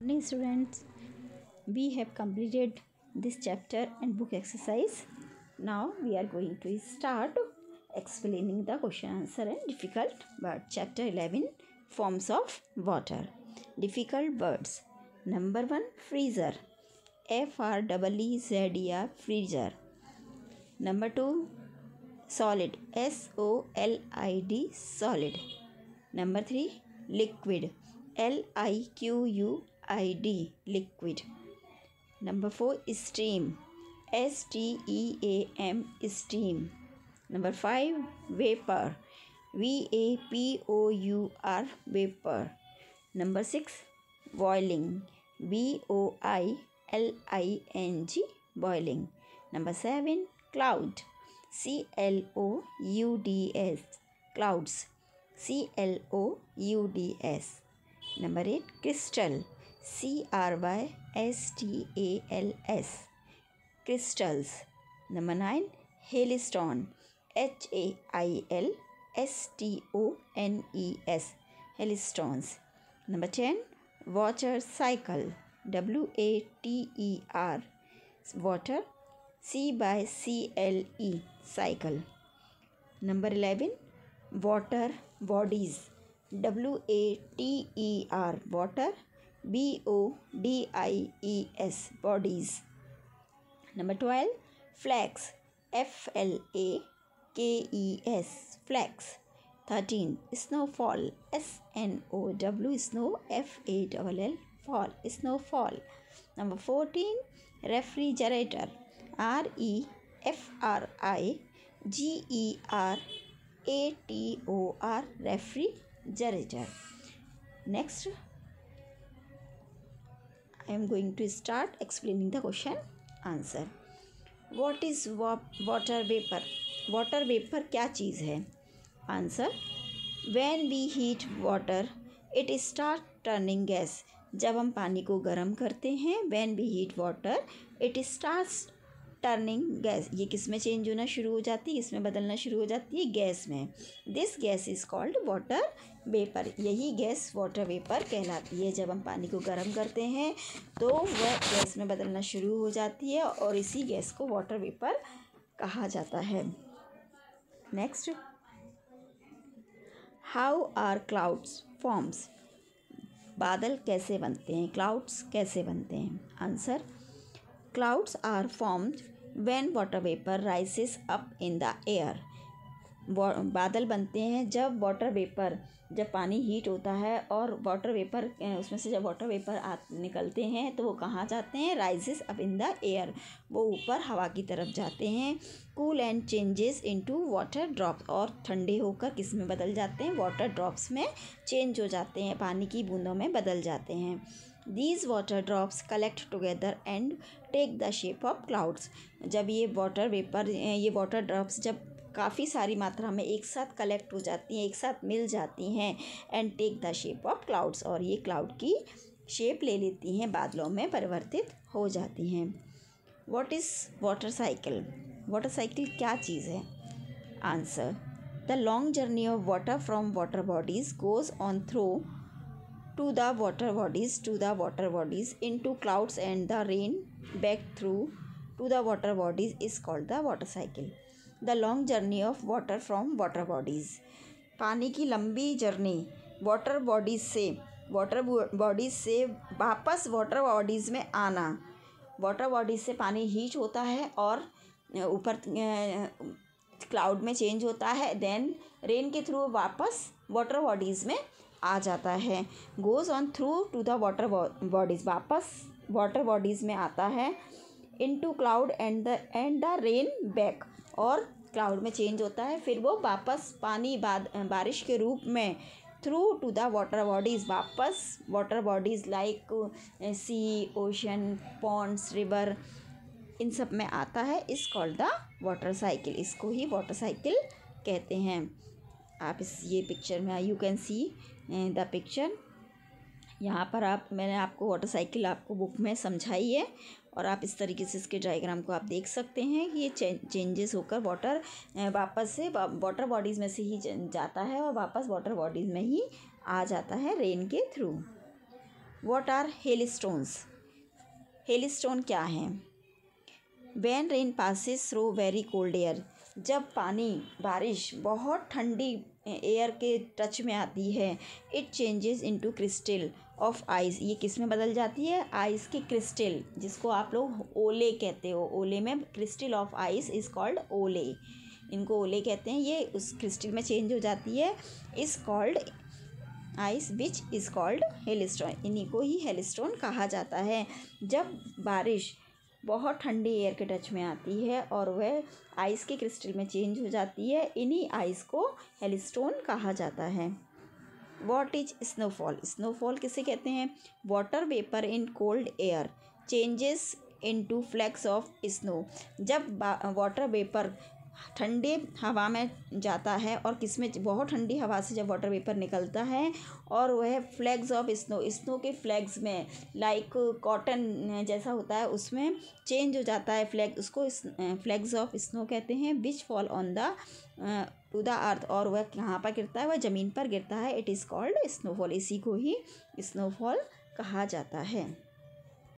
Morning students, we have completed this chapter and book exercise. Now we are going to start explaining the question answer and difficult words. Chapter 11, Forms of Water. Difficult words. Number 1, freezer. FREEZER, freezer. Number 2, solid. SOLID, solid. Number 3, liquid. LIQUID, liquid. Number 4, steam. STEAM, steam. Number 5, vapor. VAPOUR, vapor. Number 6, boiling. BOILING, boiling. Number 7, cloud. CLOUDS, clouds. CLOUDS. Number 8, crystal. CRYSTALS, crystals. Number 9, hailstone. HAILSTONES, hailstones. Number 10, water cycle. WATER, water. CYCLE, cycle. Number 11, water bodies. WATER, water. BODIES, bodies. Number 12, flags. FLAKES, flags. 13, snowfall. SNOW, snow. FALL, fall, snowfall. Number 14, refrigerator. REFRIGERATOR, refrigerator. Next, I am going to start explaining the question answer. What is water vapor? Water vapor क्या चीज़ है? Answer, when we heat water it start turning gas. जब हम पानी को गर्म करते हैं when we heat water it starts turning gas. ये किस में चेंज होना शुरू हो जाती है, किस में बदलना शुरू हो जाती है? गैस में. This gas is called water vapour. यही गैस वाटर वेपर कहलाती है. जब हम पानी को गर्म करते हैं तो वह गैस में बदलना शुरू हो जाती है और इसी गैस को वाटर वेपर कहा जाता है. Next, how are clouds forms? बादल कैसे बनते हैं, क्लाउड्स कैसे बनते हैं? Answer, clouds are formed when water vapor rises up in the air. बादल बनते हैं जब वाटर वेपर, जब पानी हीट होता है और वाटर वेपर उसमें से जब वाटर वेपर निकलते हैं तो वो कहाँ जाते हैं? Rises up in the air, वो ऊपर हवा की तरफ जाते हैं. Cool and changes into water drops, और ठंडे होकर किस में बदल जाते हैं? वाटर ड्रॉप्स में चेंज हो जाते हैं, पानी की बूंदों में बदल जाते हैं. These water drops collect together and take the shape of clouds. जब ये वाटर वेपर, ये वाटर ड्रॉप्स जब काफ़ी सारी मात्रा में एक साथ कलेक्ट हो जाती हैं, एक साथ मिल जाती हैं, and take the shape of clouds, और ये क्लाउड की शेप ले लेती हैं, बादलों में परिवर्तित हो जाती हैं. What is water cycle? Water cycle क्या चीज़ है? Answer, the long journey of water from water bodies goes on through to the water bodies into clouds, and the rain back through to the water bodies is called the water cycle. The long journey of water from water bodies. पानी की लंबी journey water bodies से वापस water bodies में आना. Water bodies से पानी heat होता है और ऊपर क्लाउड में चेंज होता है, देन रेन के थ्रू वापस वाटर बॉडीज़ में आ जाता है. Goes on through to the water bodies, वापस वाटर बॉडीज़ में आता है. Into cloud and the rain back, और क्लाउड में चेंज होता है, फिर वो वापस पानी बारिश के रूप में through to the water bodies, वापस water bodies like sea, ocean, ponds, river, इन सब में आता है. इस कॉल्ड द वाटर साइकिल. इसको ही वाटर साइकिल कहते हैं. आप ये पिक्चर में you can see the picture. यहाँ पर मैंने आपको वाटर साइकिल आपको बुक में समझाई है, और आप इस तरीके से इसके डायग्राम को आप देख सकते हैं कि ये चेंजेस होकर वाटर वापस से वाटर बॉडीज़ में से ही जाता है और वापस वाटर बॉडीज़ में ही आ जाता है रेन के through. What are hailstones? Hailstone क्या है? When rain passes through very cold air, जब बारिश बहुत ठंडी एयर के टच में आती है, it changes into crystal of ice, ये किस में बदल जाती है? आइस की क्रिस्टल, जिसको आप लोग ओले कहते हो। ओले में crystal of ice is called ओले, इनको ओले कहते हैं। ये उस क्रिस्टल में चेंज हो जाती है, is called ice which is called hailstone, इन्हीं को ही हेलस्टोन कहा जाता है। जब बारिश बहुत ठंडी एयर के टच में आती है और वह आइस के क्रिस्टल में चेंज हो जाती है, इन्हीं आइस को हेलस्टोन कहा जाता है। What is snowfall? स्नोफॉल किसे कहते हैं? Water vapour in cold air changes into flakes of snow, जब वाटर वेपर ठंडे हवा में जाता है और किसमें, बहुत ठंडी हवा से जब वाटर वेपर निकलता है और वह फ्लैग्स ऑफ स्नो के फ्लैग्स में, लाइक कॉटन जैसा होता है, उसमें चेंज हो जाता है फ्लैग, उसको फ्लैग्स ऑफ स्नो कहते हैं। Which fall on the to the earth, और वह कहाँ पर गिरता है? वह ज़मीन पर गिरता है। इट इज़ कॉल्ड स्नोफॉल, इसी को ही स्नोफॉल कहा जाता है।